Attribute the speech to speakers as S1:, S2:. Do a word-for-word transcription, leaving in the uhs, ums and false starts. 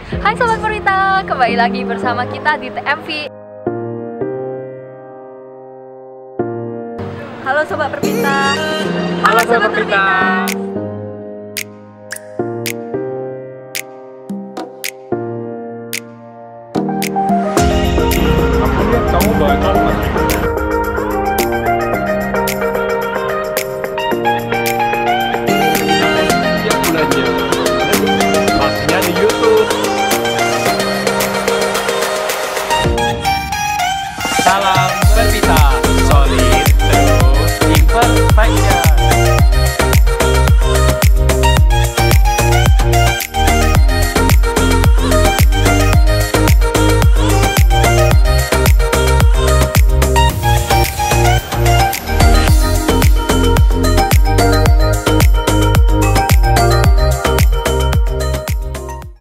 S1: Hai Sobat Perwita, kembali lagi bersama kita di T M V. Halo Sobat Perwita.
S2: Halo Sobat Perwita.